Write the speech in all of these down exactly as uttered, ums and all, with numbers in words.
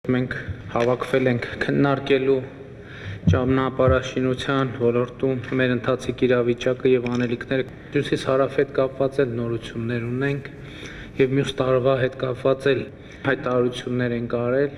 Մենք հավաքվել ենք քննարկելու ճանապարհաշինության ոլորտում մեր ընթացիկ իրավիճակը եւ անելիքները։ Հյուսիս հարավ հետ կապված էլ նորություններ ունենք եւ մյուս տարվա հետ կապված էլ հայտարարություններ ենք արել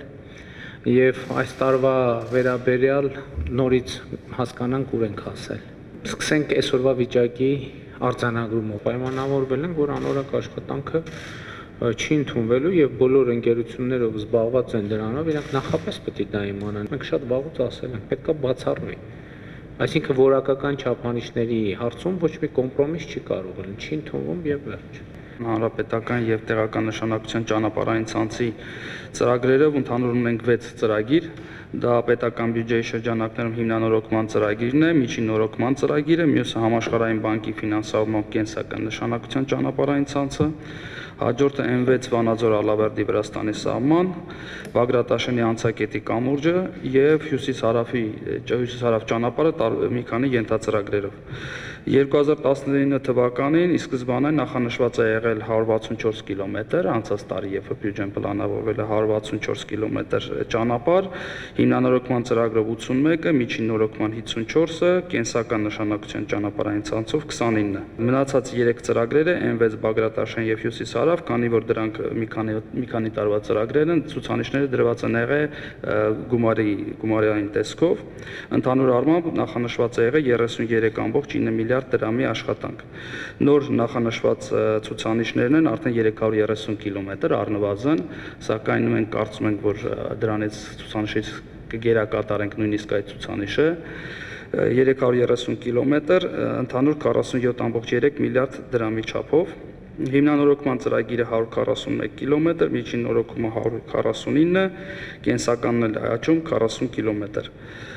եւ այս տարվա վերաբերյալ նորից հասկանանք ուր ենք հասել։ Սկսենք այսօրվա վիճակի արձանագրումով։ Պայմանավորվել ենք, որ անորակ աշխատանքը չի ընդունվելու եւ բոլոր ընկերությունները, ով զբաղված են դրանով, իրանք նախապես պետք է դա իմանան։ Մենք շատ վաղուց ասել ենք, պետք է բացառվի։ Այսինքն որակական չափանիշների հարցում ոչ մի կոմպրոմիս չի կարող լինել, չի ընդունվում եւ վերջ։ Հանրապետական եւ տեղական նշանակության ճանապարհային ցանցի ծրագրերով ընդհանուր ունենք վեց ծրագիր, դա պետական բյուջեի շրջանակներում հիմնանորոգման ծրագիրն է, միջին նորոգման ծրագիրը, մյուսը համաշխարհային բանկի ֆինանսավորմամբ կենսական նշանակության ճանապարհային ցանցը, հաջորդը Էն վեց Վանաձոր Ալավերդի Վրաստանի սահման, Բագրատաշենի անցակետի կամուրջը եւ հյուսիս-հարավի հյուսիս-հարավ ճանապարհը մի քանի ենթածրագրերով։ երկու հազար տասնինը թվականին ի սկզբանե նախանշված է եղել հարյուր վաթսունչորս կիլոմետր, անցած տարի երբ բյուջեն պլանավորվել է հարյուր վաթսունչորս կիլոմետր ճանապարհ, հիմնանորոգման ծրագրով ութսունմեկը, միջին նորոգման հիսունչորսը, կենսական նշանակության ճանապարհային ցանցով քսանինը։ Մնացած երեք ծրագրերը Էն վեց Բագրատաշեն եւ հյուսիս-հարավ, քանի որ դրանք մի քանի մի քանի տարվա ծրագրեր են, ցուցանիշները դրված են եղել գումարի գումարային տեսքով, ընդհանուր առմամբ նախանշված է եղել երեսունյերեք կόμկոմ ինը միլիարդ դրամի աշխատանք։ Նոր նախանշված ցուցանիշներն են արդեն երեք հարյուր երեսուն կիլոմետր առնվազն, սակայն մենք կարծում ենք, որ դրանից ցուցանիշից կգերակատարենք նույնիսկ այդ ցուցանիշը։ երեք հարյուր երեսուն կիլոմետր, ընդհանուր քառասունյոթ կόμկոմ երեք միլիարդ դրամի չափով։ Հիմնանորոգման ծրագիրը հարյուր քառասունմեկ կիլոմետր, միջին նորոգումը հարյուր քառասունինը, կենսականն էլ աճում քառասուն կիլոմետր։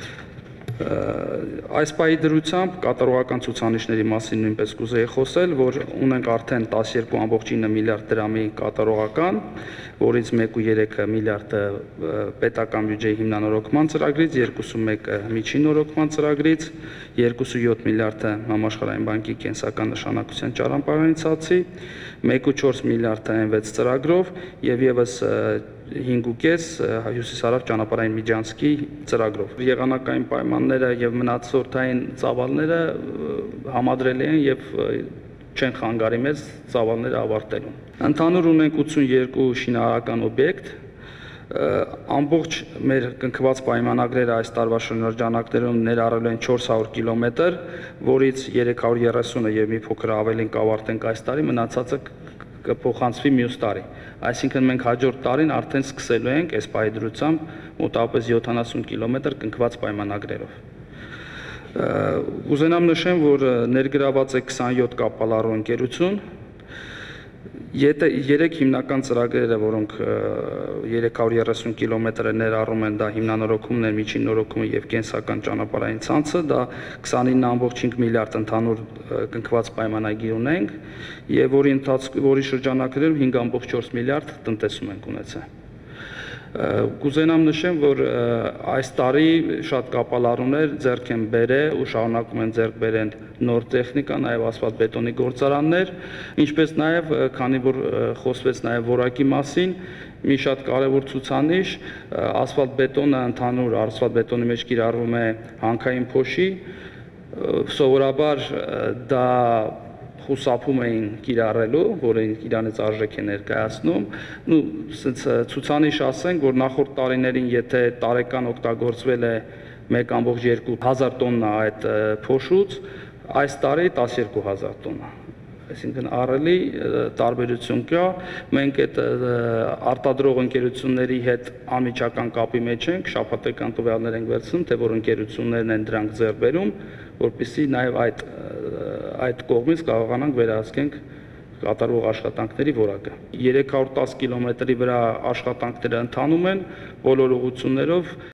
Այս պահի դրությամբ կատարողական ցուցանիշների մասին նույնպես կուզեի խոսել, որ ունենք արդեն տասներկու կόμկոմ ինը միլիարդ դրամի կատարողական, որից մեկ կόμկոմ երեքը միլիարդը պետական բյուջեի հիմնանորոգման ծրագրից, երկուսունմեկը միջին նորոգման ծրագրից, երկուսունյոթ միլիարդը համաշխարհային բանկի կենսական նշանակության ճանապարհային ցանցի, մեկ կόμկոմ չորս միլիարդը Էն վեց ծրագրով եւ եւս հինգ կես հյուսիս-հարավ ճանապարհային միջանցքի ծրագրով։ Եղանակային պայմանները եւ մնացորդային ծավալները համադրելի են եւ չեն խանգարի մեզ ծավալները ավարտելուն։ Ընդհանուր ունենք ութսունյերկու շինարարական օբյեկտ, ամբողջ մեր կնքված պայմանագրերը այս տարվա շրջանակներում ներառել են չորս հարյուր կիլոմետր, որից երեք հարյուր երեսունը եւ մի փոքր ավելին կավարտենք այս տարի, մնացածը կփոխանցվի մյուս տարի։ Այսինքն մենք հաջորդ տարին արդեն սկսելու ենք այս պահի դրությամբ մոտավորապես յոթանասուն կիլոմետր կնքված պայմանագրերով։ Ուզենամ նշեմ, որ ներգրաված է քսանյոթ կապալառու ընկերություն, երեք հիմնական ծրագրերը, որոնք երեք հարյուր երեսուն կիլոմետրը ներառում են, դա հիմնանորոգումն է, միջին նորոգումը եւ կենսական ճանապարհային ցանցը, դա քսանինը կόμկոմ հինգ միլիարդ ընդհանուր կնքված պայմանագիր ունենք եւ որի ընթացքում որի շրջանակներում հինգ կόμկոմ չորս միլիարդ տնտեսում ենք ունեցել։ Կուզենամ նշեմ, որ այս տարի շատ կապալառուներ ձեռք են բերել ու շարունակում են ձեռք բերել նոր տեխնիկա, նաև ասֆալտբետոնի գործարաններ, ինչպես նաև քանի որ խոսվեց նաև որակի մասին, մի շատ կարևոր ցուցանիշ, ասֆալտբետոնը ընդհանուր ասֆալտբետոնի մեջ կիրառվում է հանքային փոշի, սովորաբար դա խուսափում էին կիրառելու, որը իրանից արժեք է ներկայացնում, ու ցուցանիշ ասենք, որ նախորդ տարիներին եթե տարեկան օգտագործվել է մեկ կόμկոմ երկու հազար տոննա այդ փոշուց, այս տարի տասներկու հազար տոննա։ Այսինքն ահռելի տարբերություն կա, մենք այդ արտադրող ընկերությունների հետ անմիջական կապի մեջ ենք, շաբաթական տվյալներ ենք վերցնում, թե որ ընկերություններն են դրանք ձեռք բերում, որպեսզի նաև այդ այդ կողմից կարողանանք վերահսկենք կատարվող աշխատանքների որակը։ երեք հարյուր տասը կիլոմետրի վրա աշխատանքները ընթանում են բոլոր ուղղություններով։